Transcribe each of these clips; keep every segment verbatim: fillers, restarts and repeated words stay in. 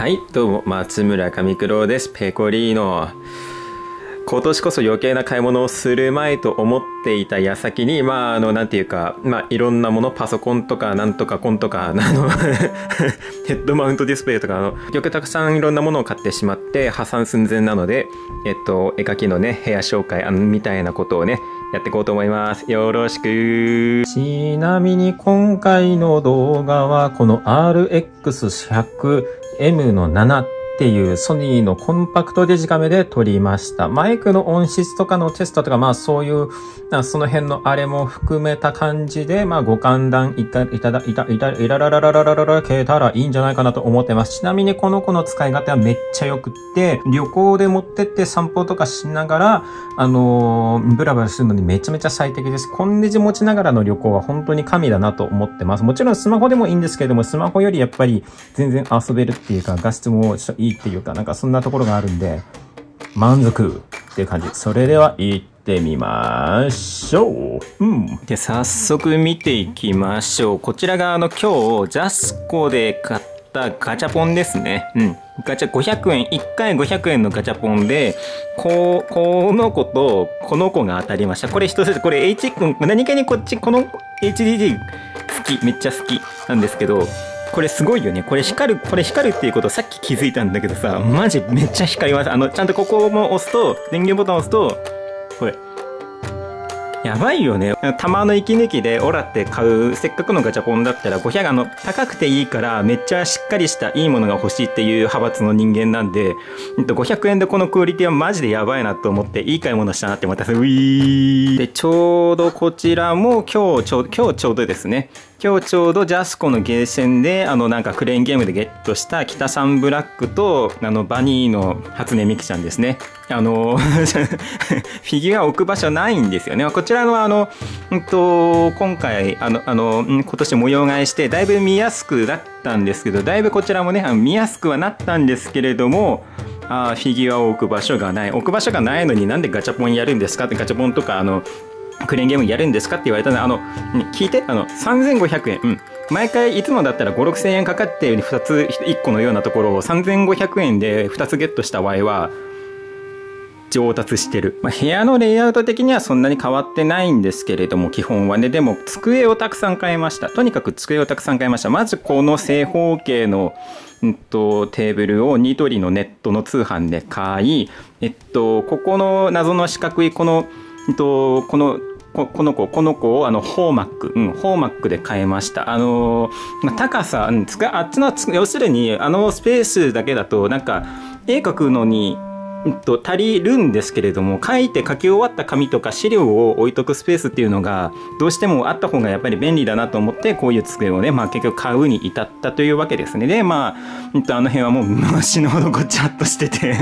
はい、どうも、松村上九郎です。ペコリーノ。今年こそ余計な買い物をするまいと思っていた矢先に、まあ、あの、なんていうか、まあ、いろんなもの、パソコンとか、なんとかコンとか、あの、ヘッドマウントディスプレイとか、あの、結局たくさんいろんなものを買ってしまって、破産寸前なので、えっと、絵描きのね、部屋紹介、あの、みたいなことをね、やっていこうと思います。よろしく。ちなみに今回の動画は、この アールエックスひゃくエム のななっていうソニーのコンパクトデジカメで撮りました。マイクの音質とかのテストとか、まあそういう、その辺のあれも含めた感じで、まあご勘談いた、いただ、いた、いた、いららららららららけたらいいんじゃないかなと思ってます。ちなみにこの子の使い勝手はめっちゃ良くって、旅行で持ってって散歩とかしながら、あのー、ブラブラするのにめちゃめちゃ最適です。コンデジ持ちながらの旅行は本当に神だなと思ってます。もちろんスマホでもいいんですけれども、スマホよりやっぱり全然遊べるっていうか、画質もいいっていうか、なんかそんなところがあるんで、満足っていう感じ。それでは行ってみましょう。うん。で、早速見ていきましょう。こちらがあの今日、ジャスコで買ったガチャポンですね。うん。ガチャごひゃくえん、いっかいごひゃくえんのガチャポンで、こう、この子とこの子が当たりました。これ一つ、これ H 君、何気にこっち、この エイチディーディー 好き、めっちゃ好きなんですけど、これすごいよね。これ光る、これ光るっていうことさっき気づいたんだけどさ、マジめっちゃ光ります。あの、ちゃんとここも押すと、電源ボタンを押すと、これ、やばいよね。玉の息抜きでオラって買う、せっかくのガチャポンだったらごひゃく、あの、高くていいからめっちゃしっかりしたいいものが欲しいっていう派閥の人間なんで、ごひゃくえんでこのクオリティはマジでやばいなと思っていい買い物したなって思ったんです。ウィーで、ちょうどこちらも今日ちょうど、今日ちょうどですね。今日ちょうどジャスコのゲーセンで、あのなんかクレーンゲームでゲットした北サンブラックと、あのバニーの初音ミクちゃんですね。あの、フィギュア置く場所ないんですよね。こちらのあの、うんと、今回、あの、あの、今年模様替えして、だいぶ見やすくなったんですけど、だいぶこちらもね、見やすくはなったんですけれども、あフィギュアを置く場所がない。置く場所がないのになんでガチャポンやるんですかって、ガチャポンとか、あの、クレーンゲームやるんですかって言われたので、あの、聞いて、あの、さんぜんごひゃくえん。うん。毎回いつもだったらご、ろくせんえんかかってふたつ、いっこのようなところをさんぜんごひゃくえんでふたつゲットした場合は、上達してる。まあ、部屋のレイアウト的にはそんなに変わってないんですけれども、基本はね、でも机をたくさん買いました。とにかく机をたくさん買いました。まずこの正方形の、うんと、テーブルをニトリのネットの通販で買い、えっと、ここの謎の四角いこの、えっと、この、ここの子、この子を、あの、ホーマック、うん、ホーマックで買いました。あのー、高さ、うん、つか、あっちの、要するに、あのスペースだけだと、なんか、絵描くのに、うんと、足りるんですけれども、書いて書き終わった紙とか資料を置いとくスペースっていうのが、どうしてもあった方がやっぱり便利だなと思って、こういう机をね、まあ結局買うに至ったというわけですね。で、まあ、うんと、あの辺はもう死ぬほどごちゃっとしてて、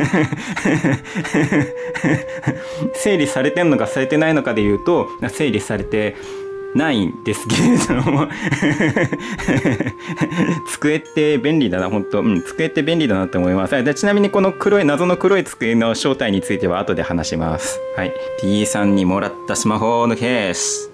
整理されてんのかされてないのかで言うと、整理されて、ないんですけれども机って便利だな、本当、うん、机って便利だなって思います。でちなみにこの黒い、謎の黒い机の正体については後で話します。はい。T さんにもらったスマホのケース。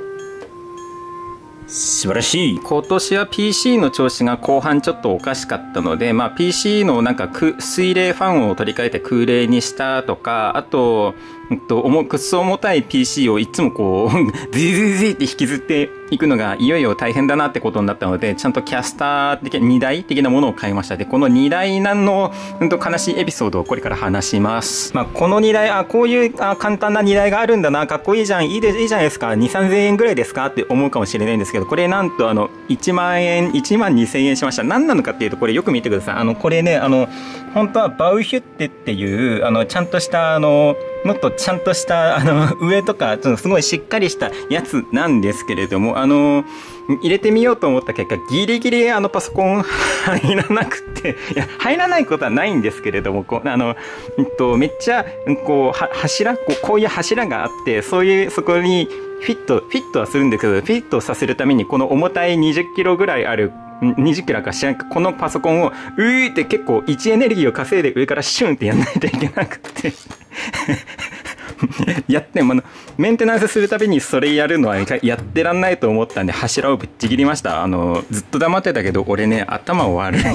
素晴らしい。今年は ピーシー の調子が後半ちょっとおかしかったので、まあ ピーシー のなんか水冷ファンを取り替えて空冷にしたとか、あと、うんと、重くっそ重たい ピーシー をいつもこう、ズイズイズイって引きずっていくのがいよいよ大変だなってことになったので、ちゃんとキャスター的、にだい的なものを買いました。で、このにだいの、うんと、悲しいエピソードをこれから話します。まあ、このにだい、あ、こういうあ簡単なにだいがあるんだな、かっこいいじゃん、いいで、いいじゃないですか、に、さんぜんえんぐらいですかって思うかもしれないんですけど、これなんとあの、いちまんえん、いちまんにせんえんしました。何なのかっていうと、これよく見てください。あの、これね、あの、本当はバウヒュッテっていう、あの、ちゃんとした、あの、もっとちゃんとした、あの、上とか、ちょっとすごいしっかりしたやつなんですけれども、あの、入れてみようと思った結果、ギリギリあのパソコン入らなくて、いや、入らないことはないんですけれども、こう、あの、うんと、めっちゃ、こう、は、柱こう、こういう柱があって、そういう、そこにフィット、フィットはするんですけど、フィットさせるために、この重たいにじゅっキロぐらいある、にじゅっキロか知らんか、このパソコンを、うーって結構位置エネルギーを稼いで上からシュンってやんないといけなくてやって、まあ、メンテナンスするたびにそれやるのはやってらんないと思ったんで柱をぶっちぎりました。あのずっと黙ってたけど俺ね頭悪いんだよ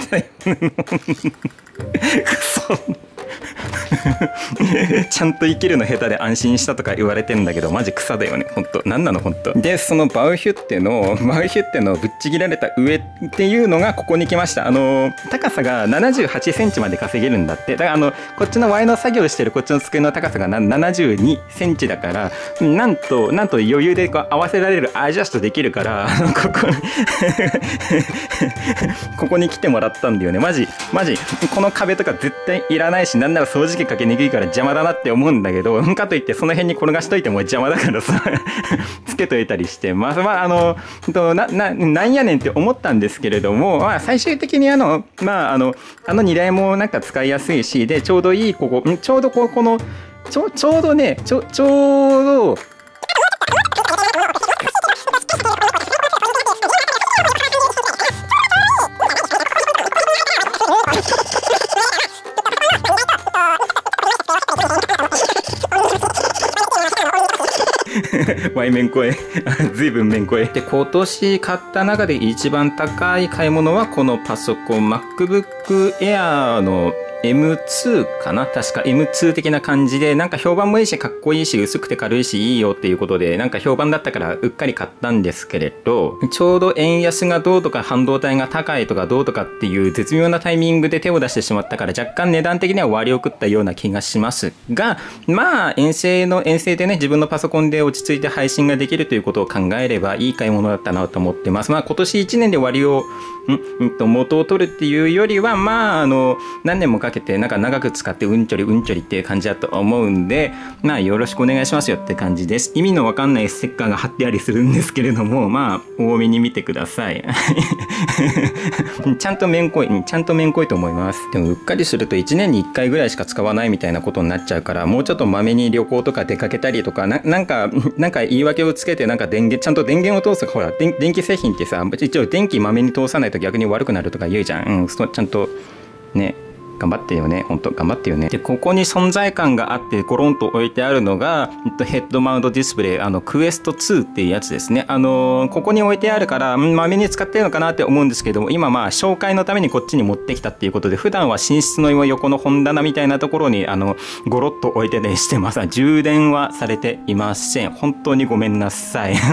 くそちゃんと生きるの下手で安心したとか言われてんだけどマジ草だよねほんと。何なのほんと。でそのバウヒュッテのバウヒュッテのぶっちぎられた上っていうのがここに来ました。あの高さがななじゅうはちセンチまで稼げるんだって。だからあのこっちのワイの作業してるこっちの机の高さがななじゅうにセンチだからなんとなんと余裕でこう合わせられるアジャストできるからここここに来てもらったんだよね。マジマジこの壁とか絶対いらないしなんなら掃除機かけにくいから邪魔だなって思うんだけどかといってその辺に転がしといても邪魔だからさつけといたりしてまあまああのなななんやねんって思ったんですけれども、まあ、最終的にあのまああのあのにだいもなんか使いやすいしでちょうどいいここちょうどここのちょちょうどねちょちょうどワイめんこえずいぶんめんこえで今年買った中で一番高い買い物はこのパソコン MacBook Air のエムツー かな確か エムツー 的な感じでなんか評判もいいしかっこいいし薄くて軽いしいいよっていうことでなんか評判だったからうっかり買ったんですけれどちょうど円安がどうとか半導体が高いとかどうとかっていう絶妙なタイミングで手を出してしまったから若干値段的には割を食ったような気がしますがまあ遠征の遠征でね自分のパソコンで落ち着いて配信ができるということを考えればいい買い物だったなと思ってます。まあ今年いちねんで割をんんと元を取るっていうよりはまああの何年もかけてなんか長く使ってうんちょりうんちょりっていう感じだと思うんでまあよろしくお願いしますよって感じです。意味のわかんないステッカーが貼ってありするんですけれどもまあ多めに見てくださいちゃんとめんこいちゃんとめんこいと思います。でもうっかりするといちねんにいっかいぐらいしか使わないみたいなことになっちゃうからもうちょっとまめに旅行とか出かけたりとか な, なんかなんか言い訳をつけてなんか電源ちゃんと電源を通すほら電電気製品ってさ一応電気まめに通さないと逆に悪くなるとか言うじゃん。うん、ちゃんとね頑張ってよね。ほんと頑張ってよね。で、ここに存在感があってゴロンと置いてあるのが、ヘッドマウントディスプレイ、あの、クエストツーっていうやつですね。あのー、ここに置いてあるから、まめに使ってるのかなって思うんですけども、今まあ、紹介のためにこっちに持ってきたっていうことで、普段は寝室の横の本棚みたいなところに、あの、ゴロッと置いてね、してます。充電はされていません。本当にごめんなさい。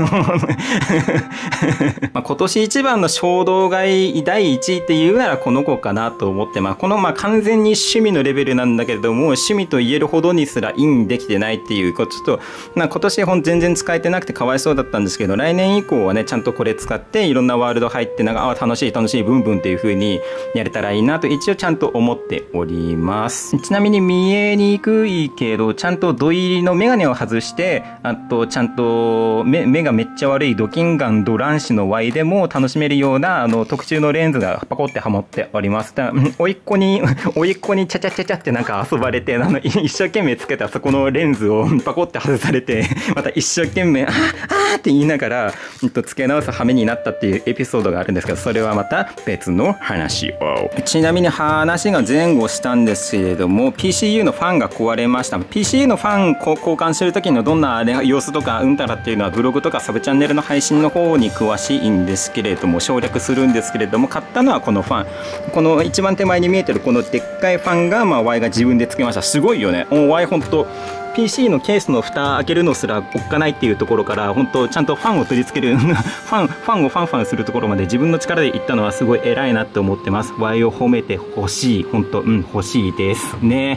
まあ今年一番の衝動買いだいいちいって言うならこの子かなと思って、まあこのまあ完全に趣味のレベルなんだけれども趣味と言えるほどにすらインできてないっていうことと、まあ、今年ほん全然使えてなくてかわいそうだったんですけど来年以降はねちゃんとこれ使っていろんなワールド入ってなんかあ楽しい楽しいブンブンっていう風にやれたらいいなと一応ちゃんと思っております。ちなみに見えにくいけどちゃんと土入りのメガネを外してあとちゃんと 目, 目がめっちゃ悪いドキンガンド卵子の Y でも楽しめるようなあの特注のレンズがパコってはまっております。だおいっ子においっ子にチャチャチャチャってなんか遊ばれてあの一生懸命つけたそこのレンズをパコって外されてまた一生懸命あーあーって言いながらつけ直す羽目になったっていうエピソードがあるんですけどそれはまた別の話を。ちなみに話が前後したんですけれども ピーシーユー のファンが壊れました。 ピーシーユー のファン交換する時のどんな様子とかうんたらっていうのはブログとかサブチャンネルの配信の方に詳しいんですけれども省略するんですけれども買ったのはこのファンこの一番手前に見えてるこのでっかいファンがまあ Y が自分でつけました。すごいよね。もう Y ほんと ピーシー のケースの蓋開けるのすらおっかないっていうところから本当ちゃんとファンを取り付けるファンファンをファンファンするところまで自分の力でいったのはすごい偉いなって思ってます。 Y を褒めてほしい。本当うん欲しいですね。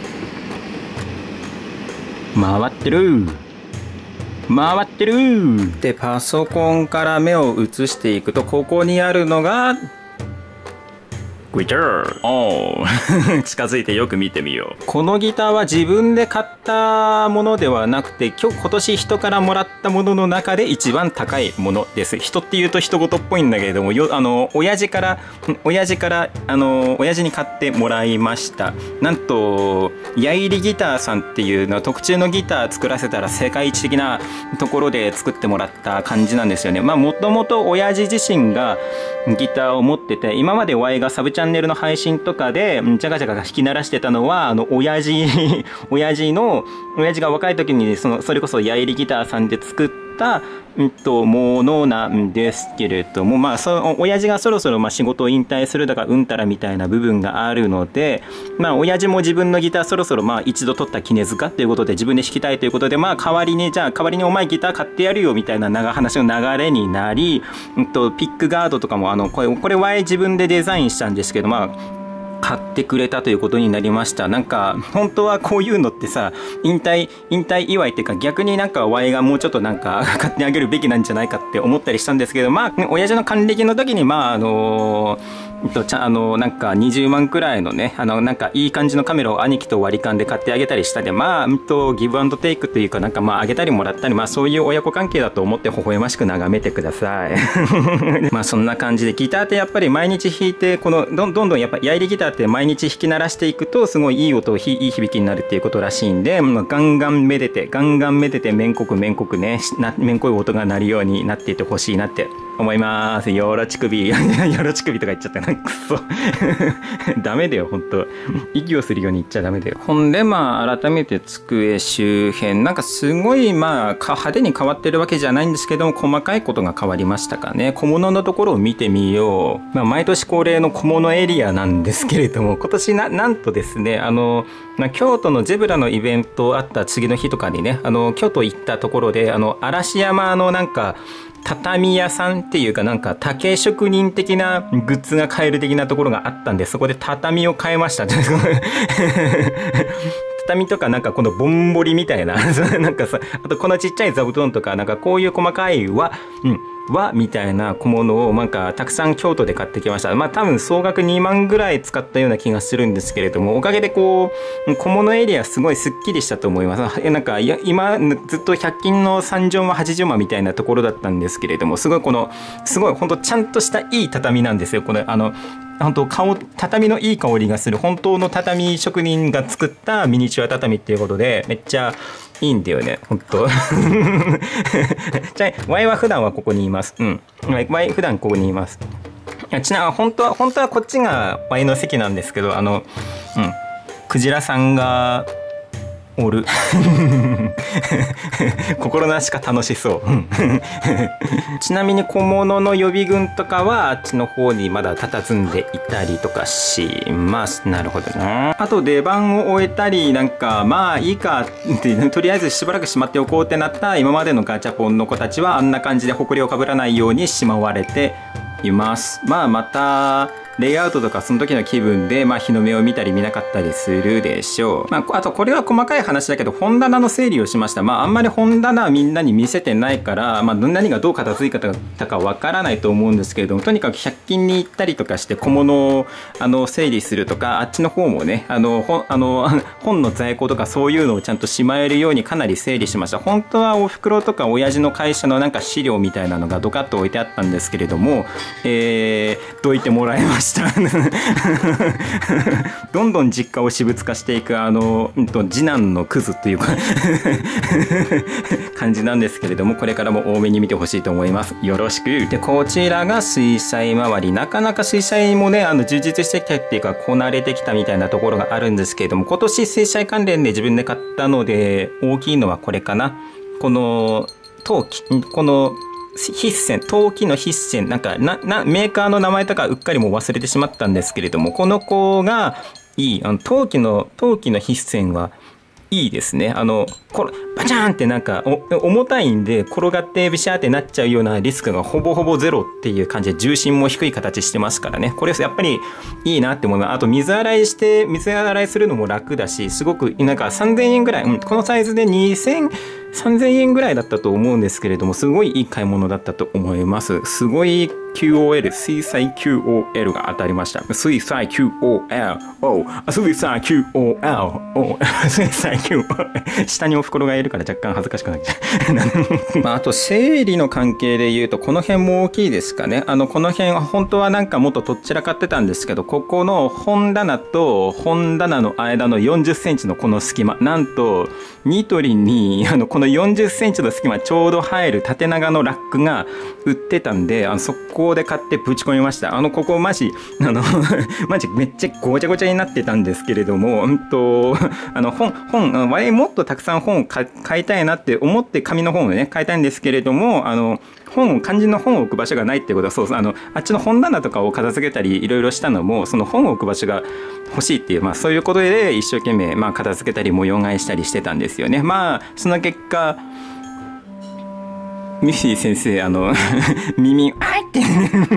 回ってる回ってるでパソコンから目を移していくとここにあるのがギター。おー近づいてよく見てみよう。このギターは自分で買ったものではなくて今日今年人からもらったものの中で一番高いものです。人っていうと人事っぽいんだけれどもよあの親父から親父からあの親父に買ってもらいました。なんとヤイリギターさんっていうのは特注のギター作らせたら世界一的なところで作ってもらった感じなんですよね。まあもともと親父自身がギターを持ってて今まで Y がサブチャチャンネルの配信とかで、ジャガジャガが弾き鳴らしてたのは、あの、親父、親父の、親父が若い時に、その、それこそヤイリギターさんで作った、うんと、ものなんですけれども、まあ、その、親父がそろそろ、まあ、仕事を引退するだか、うんたらみたいな部分があるので、まあ、親父も自分のギターそろそろ、まあ、一度取った杵塚ということで、自分で弾きたいということで、まあ、代わりに、じゃあ、代わりにお前ギター買ってやるよ、みたいな長話の流れになり、うんと、ピックガードとかも、あの、これ、これは自分でデザインしたんですけど、まあ、買ってくれたということになりました。なんか、本当はこういうのってさ、引退、引退祝いっていうか逆になんかワイがもうちょっとなんか買ってあげるべきなんじゃないかって思ったりしたんですけど、まあ、親父の還暦の時に、まあ、あのー、えっと、ちゃ、あの、なんかにじゅうまんくらいのね、あの、なんかいい感じのカメラを兄貴と割り勘で買ってあげたりしたで、まあ、うんと、ギブアンドテイクというかなんかまあ、あげたりもらったり、まあ、そういう親子関係だと思って微笑ましく眺めてください。まあ、そんな感じで、ギターってやっぱり毎日弾いて、この、どんどんどんやっぱ、ヤイリギターって毎日弾き鳴らしていくと、すごいいい音、いい響きになるっていうことらしいんで、まあ、ガンガンめでて、ガンガンめでて、めんこくめんこくね、な、めんこい音が鳴るようになっていてほしいなって思います。よろちくび。よろちくびとか言っちゃったな。くそ。ダメだよ、ほんと。息をするように言っちゃダメだよ。ほんで、まあ、改めて机周辺。なんかすごい、まあ、派手に変わってるわけじゃないんですけども、細かいことが変わりましたかね。小物のところを見てみよう。まあ、毎年恒例の小物エリアなんですけれども、今年な、なんとですね、あの、まあ、京都のゼブラのイベントあった次の日とかにね、あの、京都行ったところで、あの、嵐山のなんか、畳屋さんっていうかなんか竹職人的なグッズが買える的なところがあったんで、そこで畳を買いました。畳とかなんかこのぼんぼりみたいななんかさ、あとこのちっちゃい座布団とかなんかこういう細かい輪、うん輪みたいな小物をなんかたくさん京都で買ってきました。まあ多分総額にまんぐらい使ったような気がするんですけれども、おかげでこう小物エリアすごいスッキリしたと思います。えなんかいや今ずっとひゃく均のさんじゅうまんはちじゅうまんみたいなところだったんですけれども、すごいこのすごい本当ちゃんとしたいい畳なんですよ。これあの本当顔畳のいい香りがする本当の畳職人が作ったミニチュア畳っていうことでめっちゃいいんだよね、本当。じゃあ、ワイは普段はここにいます。うん。ワイ普段ここにいます。ちなみに、本当は、本当はこっちがワイの席なんですけど、あの、うん。クジラさんが、おる。心なしか楽しそう。ちなみに小物の予備軍とかはあっちの方にまだ佇んでいたりとかします。なるほどね。あと出番を終えたりなんかまあいいかってとりあえずしばらくしまっておこうってなった今までのガチャポンの子たちはあんな感じで埃をかぶらないようにしまわれています。まあまたレイアウトとかその時の気分で、まあ、日の目を見たり見なかったりするでしょう。まあ、あとこれは細かい話だけど本棚の整理をしました。まああんまり本棚はみんなに見せてないから、まあ、何がどう片付いたかわからないと思うんですけれども、とにかくひゃく均に行ったりとかして小物をあの整理するとか、あっちの方もねあの本あの本の在庫とかそういうのをちゃんとしまえるようにかなり整理しました。本当はお袋とか親父の会社のなんか資料みたいなのがドカッと置いてあったんですけれども、えー、どいてもらいました。どんどん実家を私物化していくあの、うん、と次男のクズっていうか感じなんですけれども、これからも多めに見てほしいと思います。よろしく。でこちらが水彩周り、なかなか水彩もねあの充実してきたっていうかこなれてきたみたいなところがあるんですけれども、今年水彩関連で自分で買ったので大きいのはこれかな。この陶器、この筆線、陶器の筆線、なんかななメーカーの名前とかうっかりもう忘れてしまったんですけれども、この子がいい、あの陶器の陶器の筆線はいいですね。あのこれバチャーンってなんか重たいんで転がってビシャーってなっちゃうようなリスクがほぼほぼゼロっていう感じで重心も低い形してますからね。これやっぱりいいなって思います。あと水洗いして水洗いするのも楽だし、すごくなんかさんぜんえんぐらい、うん、このサイズでにせんさんぜんえんぐらいだったと思うんですけれども、すごいいい買い物だったと思います。すごい キューオーエル、水彩 キューオーエル が当たりました。水彩 キューオーエル、お水彩 キューオーエル、お水彩 キューオーエル。下にお袋がいるから若干恥ずかしくなっちゃう。まあ、あと整理の関係で言うと、この辺も大きいですかね。あの、この辺は本当はなんかもっととっちらかってたんですけど、ここの本棚と本棚の間のよんじゅっセンチのこの隙間、なんと、ニトリに、あの、こののよんじゅっセンチの隙間ちょうど入る縦長のラックが売ってたんで、あの速攻で買ってぶち込みました。あのここマジあのマジめっちゃごちゃごちゃになってたんですけれども、うんとあの本本我々もっとたくさん本を買いたいなって思って紙の本をね買いたいんですけれども、あの本を漢字の本を置く場所がないってことは、そうあのあっちの本棚とかを片付けたりいろいろしたのもその本を置く場所が欲しいっていう、まあ、そういうことで一生懸命、まあ、片付けたり模様替えしたりしてたんですよね。まあその結果ミッフィー先生あの耳あーって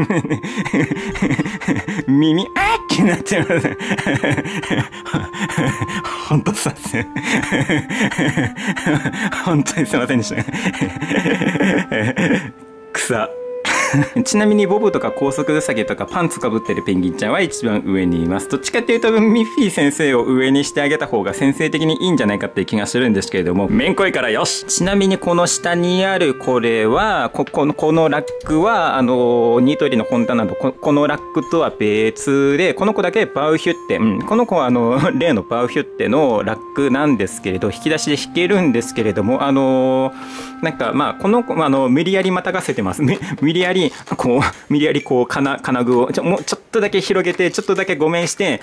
耳あーってなっちゃいます本当すいません本当にすいませんでした草ちなみにボブとか高速ウサギとかパンツかぶってるペンギンちゃんは一番上にいます。どっちかっていうとミッフィー先生を上にしてあげた方が先生的にいいんじゃないかっていう気がするんですけれども、めんこいからよし。ちなみにこの下にあるこれはここのこのラックはあのニトリの本棚の こ, このラックとは別で、この子だけバウヒュッテ、うん、この子はあの例のバウヒュッテのラックなんですけれど、引き出しで引けるんですけれども、あのなんかまあこの子あの無理やりまたがせてます。無理やりこう無理やりこう金金具をちょもうちょっとだけ広げてちょっとだけごめんして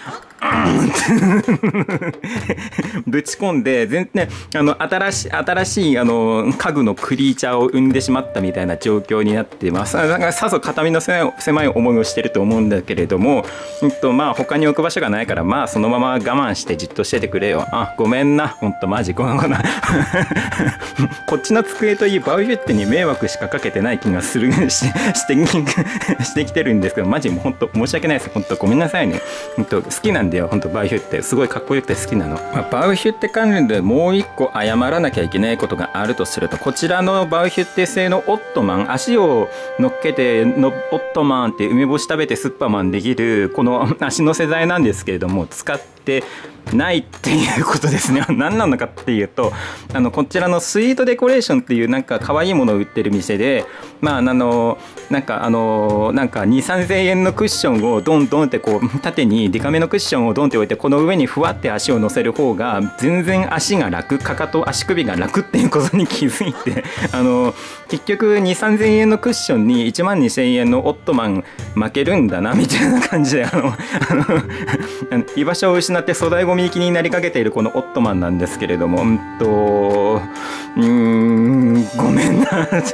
ぶち込んで全然あの新しい新しいあの家具のクリーチャーを生んでしまったみたいな状況になっています。だからさぞ肩身の狭い狭い思いをしてると思うんだけれども、うんとまあ他に置く場所がないから、まあそのまま我慢してじっとしててくれよ。あごめんな、ほんとマジごめんごめんこっちの机といいバウヒュッテに迷惑しかかけてない気がするししてしてきてるんですけど、マジもう本当申し訳ないです。本当ごめんなさいね。本当好きなんだよ。本当バウヒュッテすごいかっこよくて好きなの。まあ、バウヒュッテ関連でもう一個謝らなきゃいけないことがあるとすると、こちらのバウヒュッテ製のオットマン、足を乗っけてのオットマンって梅干し食べてスッパーマンできるこの足の世代なんですけれども、使ってないっていうことですね。何なのかっていうと、あのこちらのスイートデコレーションっていうなんか可愛いものを売ってる店で、まああのなんかあのなんかにせんさんぜんえんのクッションをドンドンってこう縦にデカめのクッションをドンって置いて、この上にふわって足を乗せる方が全然足が楽、かかと足首が楽っていうことに気づいて、あの結局にせんさんぜんえんのクッションにいちまんにせんえんのオットマン負けるんだなみたいな感じで、あのあの居場所を失って粗大ゴミ行きになりかけているこのオットマンなんですけれども、うんとうーんごめんな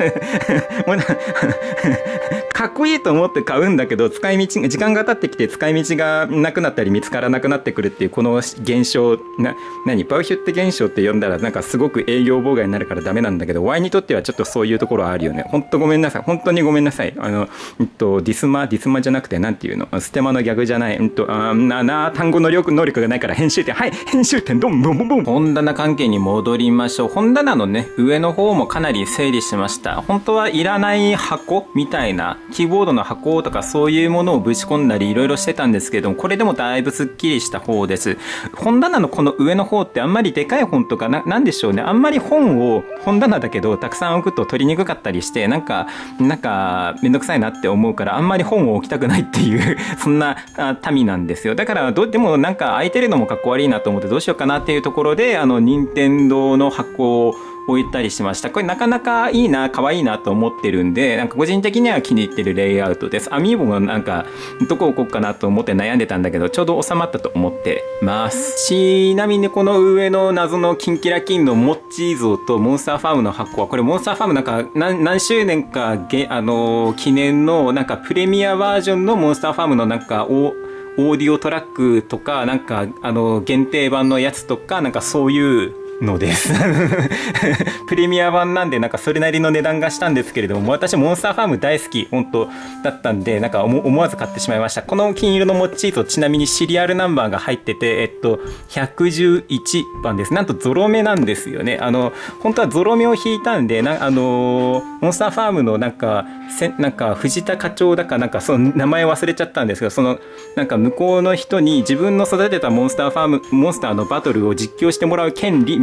かっこいいと思って買うんだけど、使い道時間が経ってきて使い道がなくなったり見つからなくなってくるっていうこの現象な、何バウヒュッテ現象って呼んだらなんかすごく営業妨害になるからダメなんだけど、ワイにとってはちょっとそういうところはあるよね。ほんとごめんなさい、本当にごめんなさい。あの、えっと、ディスマディスマじゃなくてなんていうの、ステマのギャグじゃない、うんとあなな単語の力能力がないから編集点、はい編集点ドンボンボンボン。本棚関係に戻りましょう。本棚のね上の方もかなり整理しました。本当はいらない箱みたいなキーボードの箱とかそういうものをぶち込んだりいろいろしてたんですけども、これでもだいぶすっきりした方です。本棚のこの上の方ってあんまりでかい本とか な, なんでしょうね、あんまり本を本棚だけどたくさん置くと取りにくかったりして、なんかなんかめんどくさいなって思うからあんまり本を置きたくないっていうそんな民なんですよ。だからどでもなんか空いてるのもかっこ悪いなと思ってどうしようかなっていうところで、あの任天堂の箱を置いたりしました。これなかなかいいな、可愛いなと思ってるんで、なんか個人的には気に入ってるレイアウトです。アミーボがなんかどこ置こうかなと思って悩んでたんだけど、ちょうど収まったと思ってます。ちなみにこの上の謎のキンキラキンのモッチー像とモンスターファームの箱は、これモンスターファームなんか 何, 何周年かげあの記念のなんかプレミアバージョンのモンスターファームのなんかおオーディオトラックとか、なんかあの限定版のやつとか、なんかそういうのですプレミア版なんでなんかそれなりの値段がしたんですけれども、私モンスターファーム大好き本当だったんで、なんか思わず買ってしまいました。この金色のモッチーとちなみにシリアルナンバーが入ってて、えっとひゃくじゅういちばんです。なんとゾロ目なんですよね。あの本当はゾロ目を引いたんで、なあのモンスターファームのなんかせなんか藤田課長だかなんかその名前忘れちゃったんですけど、そのなんか向こうの人に自分の育てたモンスターファームモンスターのバトルを実況してもらう権利み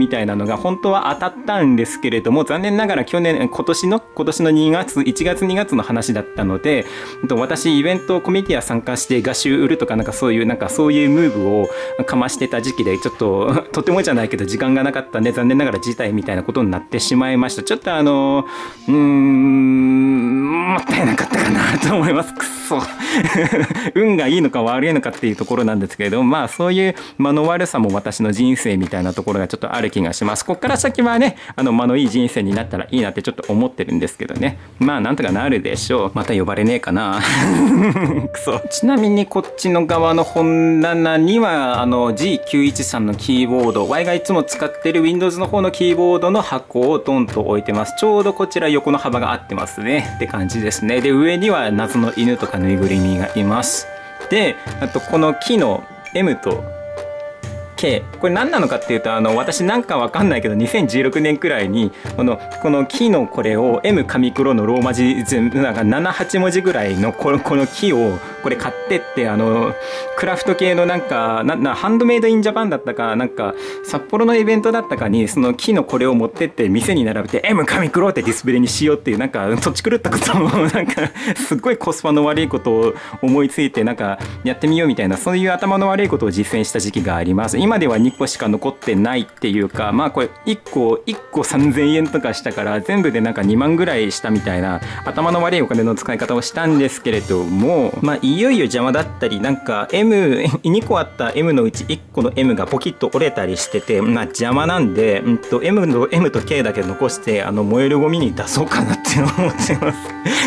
みたいなのが本当は当たったんですけれども、残念ながら去年、今年の、今年のにがつ、いちがつにがつの話だったので、私イベントコミュニティア参加して画集売るとかなんかそういう、なんかそういうムーブをかましてた時期で、ちょっと、とてもじゃないけど時間がなかったんで、残念ながら辞退みたいなことになってしまいました。ちょっとあの、うーん、もったいなかったかなと思います。くっそ。運がいいのか悪いのかっていうところなんですけれども、まあそういう間の悪さも私の人生みたいなところがちょっとある気がします。こっから先はね、あの間のいい人生になったらいいなってちょっと思ってるんですけどね。まあなんとかなるでしょう。また呼ばれねえかな。くそ。ちなみにこっちの側の本棚にはあの ジーきゅういちさん のキーボード、ワイ がいつも使ってる Windows の方のキーボードの箱をドンと置いてます。ちょうどこちら横の幅が合ってますねって感じですね。で、上には謎の犬とかぬいぐるみがいます。で、あとこの木の エム と ケー、これ何なのかっていうと、あの私なんかわかんないけどにせんじゅうろくねんくらいにこのこの木のこれを エム 紙黒のローマ字全部なんかななはち文字ぐらいのこのこの木をこれ買ってって、あのクラフト系のなんかななハンドメイドインジャパンだったかなんか札幌のイベントだったかにその木のこれを持ってって店に並べて エム 紙黒ってディスプレイにしようっていうなんか土地狂ったことをなんかすっごいコスパの悪いことを思いついてなんかやってみようみたいな、そういう頭の悪いことを実践した時期があります。今ではにこしか残ってないっていうか、まあこれいっこいっこさんぜんえんとかしたから全部でなんかにまんぐらいしたみたいな頭の悪いお金の使い方をしたんですけれども、まあいよいよ邪魔だったりなんか エムにこあった エム のうちいっこの エム がポキッと折れたりしてて、まあ邪魔なんで、うんと エム の エム と ケー だけ残してあの燃えるゴミに出そうかなって思ってます。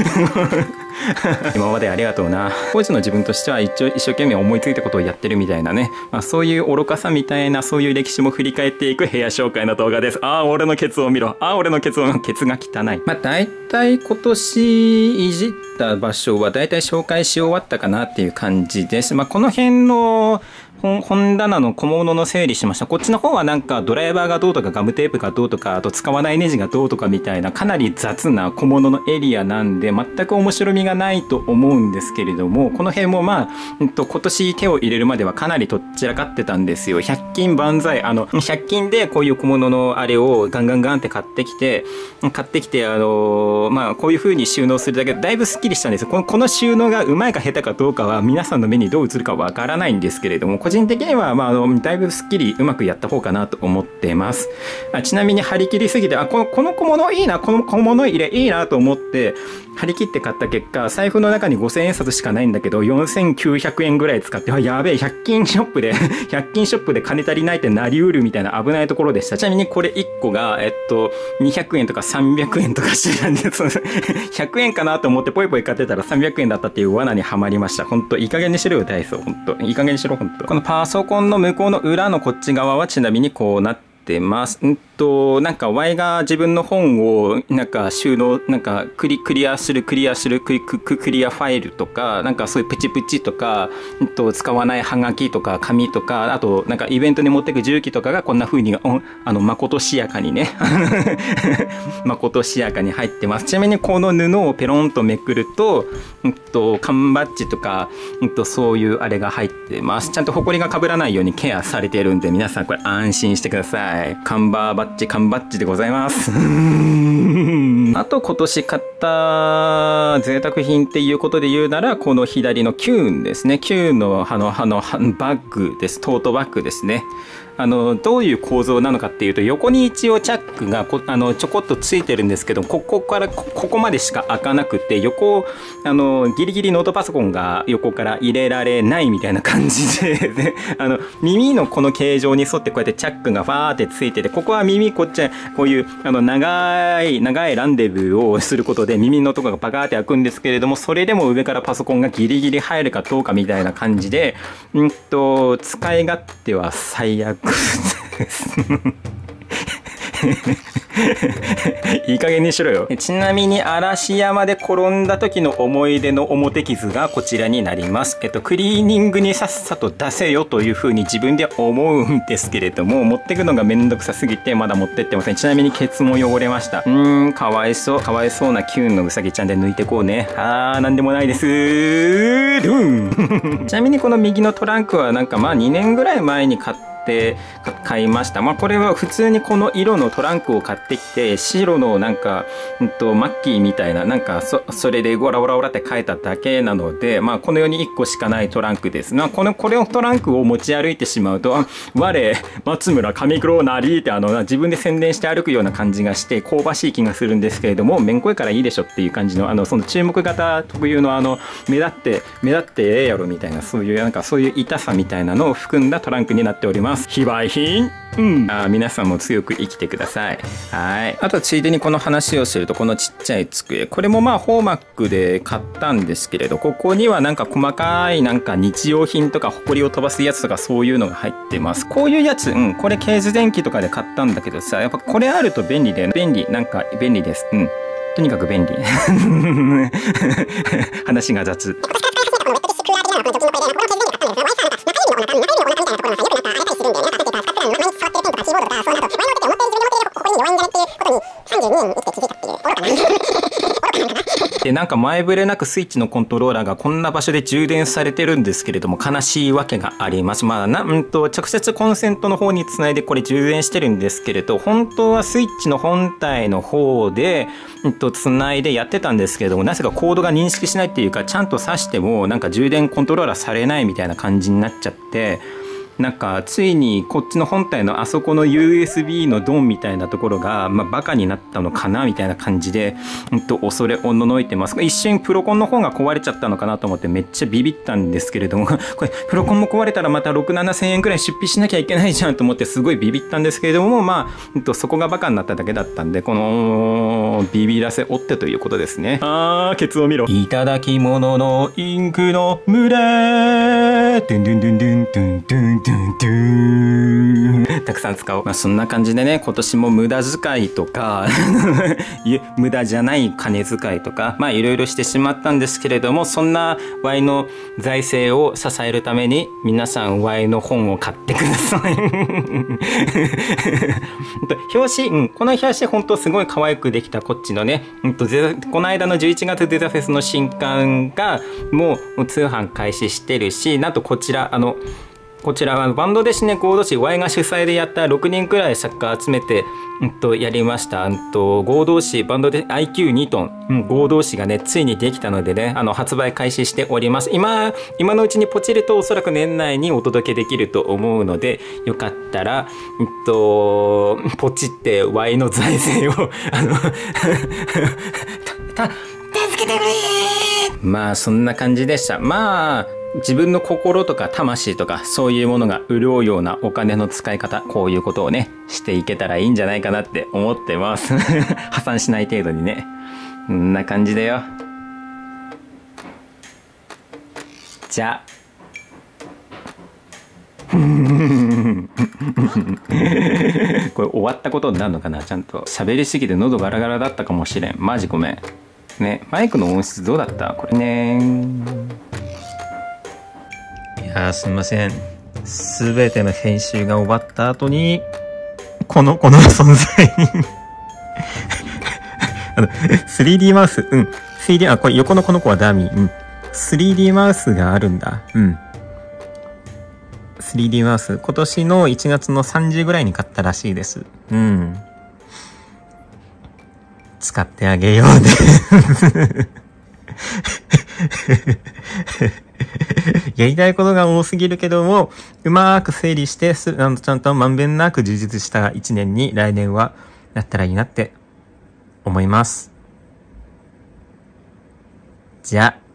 今までありがとうな。当時の自分としては一応一生懸命思いついたことをやってるみたいなね、まあ、そういう愚かさみたいなそういう歴史も振り返っていく部屋紹介の動画です。ああ俺のケツを見ろ、ああ俺のケツをケツが汚い。まあ大体今年いじった場所は大体紹介し終わったかなっていう感じです。まあこの辺の本, 本棚の小物の整理しました。こっちの方はなんかドライバーがどうとかガムテープがどうとかあと使わないネジがどうとかみたいなかなり雑な小物のエリアなんで全く面白みがないと思うんですけれども、この辺もまあ、うん、と今年手を入れるまではかなりとっちらかってたんですよ。ひゃっ均万歳、あのひゃっ均でこういう小物のあれをガンガンガンって買ってきて買ってきてあのー、まあこういう風に収納するだけでだいぶスッキリしたんですよ。この、この収納がうまいか下手かどうかは皆さんの目にどう映るかわからないんですけれども、個人的には、まあ、あのだいぶすっきりうまくやった方かなと思ってます。あちなみに張り切りすぎて、あこのこの小物いいな、この小物入れいいなと思って張り切って買った結果、財布の中にごせんえん札しかないんだけどよんせんきゅうひゃくえんぐらい使って、あやべえひゃっ均ショップでひゃっ均ショップで金足りないってなりうるみたいな危ないところでした。ちなみにこれいっこがえっとにひゃくえんとかさんびゃくえんとかしてたんですひゃくえんかなと思ってポイポイ買ってたらさんびゃくえんだったっていう罠にはまりました。ほんといい加減にしろよダイソー、ほんといい加減にしろほんと。このパソコンの向こうの裏のこっち側はちなみにこうなってます。んとなんか ワイ が自分の本をなんか収納なんかクリクリアするクリアするクリククリアファイルとかなんかそういうプチプチとか、んと使わないハガキとか紙とか、あとなんかイベントに持ってく重機とかがこんな風にあのまことしやかにねまことしやかに入ってます。ちなみにこの布をペロンとめくると、んと缶バッジとか、んとそういうあれが入ってます。ちゃんとホコリが被らないようにケアされてるんで皆さんこれ安心してください。缶バーバッジ缶バッジでございますあと今年買った贅沢品っていうことで言うならこの左のキューンですね。キューンのあのあのバッグです。トートバッグですね。あのどういう構造なのかっていうと、横に一応チャックがこあのちょこっとついてるんですけど、ここからこここまでしか開かなくて、横あのギリギリノートパソコンが横から入れられないみたいな感じでであの耳のこの形状に沿ってこうやってチャックがファーってついてて、ここは耳こっちはこういうあの長い長いランデブーをすることで耳のとこがパカーって開くんですけれども、それでも上からパソコンがギリギリ入るかどうかみたいな感じで、んと使い勝手は最悪いい加減にしろよ。ちなみに嵐山で転んだ時の思い出の表傷がこちらになります。えっとクリーニングにさっさと出せよという風に自分で思うんですけれども、持ってくのがめんどくさすぎてまだ持ってってません。ちなみにケツも汚れました。うーんかわいそうかわいそうなキューンのうさぎちゃんで抜いてこうね。あーなんでもないですーちなみにこの右のトランクはなんかまあにねんぐらい前に買ってって買いました。まあこれは普通にこの色のトランクを買ってきて、白のなんか、うんと、マッキーみたいな、なんかそ、それでゴラゴラゴラって変えただけなので、まあこの世にいっこしかないトランクです。まあこの、これをトランクを持ち歩いてしまうと、我、松村上黒なりってあの、自分で宣伝して歩くような感じがして、香ばしい気がするんですけれども、めんこいからいいでしょっていう感じの、あの、その注目型特有のあの、目立って、目立ってええやろみたいな、そういう、なんかそういう痛さみたいなのを含んだトランクになっております。非売品うん。あ、皆さんも強く生きてください。はい。あと、ついでにこの話をすると、このちっちゃい机。これもまあ、ホーマックで買ったんですけれど、ここにはなんか細かいなんか日用品とか、ホコリを飛ばすやつとか、そういうのが入ってます。こういうやつ、うん。これ、ケーズ電気とかで買ったんだけどさ、やっぱこれあると便利で、便利、なんか便利です。うん。とにかく便利。話が雑。で、なんか前触れなくスイッチのコントローラーがこんな場所で充電されてるんですけれども、悲しいわけがあります。まあ、な、うんと、直接コンセントの方につないでこれ充電してるんですけれど、本当はスイッチの本体の方で、うんと、つないでやってたんですけれども、なぜかコードが認識しないっていうか、ちゃんと挿しても、なんか充電コントローラーされないみたいな感じになっちゃって、なんかついにこっちの本体のあそこの ユーエスビー のドンみたいなところが、まあ、バカになったのかなみたいな感じで、うんと恐れおののいてます。一瞬プロコンの方が壊れちゃったのかなと思ってめっちゃビビったんですけれども、これプロコンも壊れたらまたろく、ななせんえんくらい出費しなきゃいけないじゃんと思ってすごいビビったんですけれども、まあ、うんとそこがバカになっただけだったんで、このビビらせおってということですね。あー、ケツを見ろ。いただき物のインクの群れ、ドゥンドゥンドゥンドゥンドゥンドゥンドゥンドゥンたくさん使おう。まあそんな感じでね、今年も無駄遣いとか無駄じゃない金遣いとか、まあいろいろしてしまったんですけれども、そんな Y の財政を支えるために皆さん Y の本を買ってください表紙、うん、この表紙本当すごい可愛くできたこっちのね、うんと、この間のじゅういちがつデザフェスの新刊がもう通販開始してるし、なんとこちらあのこちらはバンドですね、合同誌 Y が主催でやったろくにんくらい作家集めて、うんと、やりました。うんと、合同誌、バンドで アイキューに トン、うん、合同誌がね、ついにできたのでね、あの、発売開始しております。今、今のうちにポチるとおそらく年内にお届けできると思うので、よかったら、うんと、ポチって Y の財政を、あの、た、た、助けてくれー。まあ、そんな感じでした。まあ、自分の心とか魂とかそういうものが潤うようなお金の使い方、こういうことをねしていけたらいいんじゃないかなって思ってます破産しない程度にね。こんな感じだよ。じゃあこれ終わったことになるのかな。ちゃんと喋りすぎて喉ガラガラだったかもしれん。マジごめんね。マイクの音質どうだった？これね。いやー、すみません。すべての編集が終わった後に、この、この存在にあの、スリーディー マウス、うん。スリーディー、あ、これ横のこの子はダミー、うん。スリーディー マウスがあるんだ。うん。スリーディー マウス、今年のいちがつのさんじゅうぐらいに買ったらしいです。うん。使ってあげようね。やりたいことが多すぎるけども、うまーく整理して、すあのちゃんとまんべんなく充実したいちねんに来年はなったらいいなって思います。じゃあ。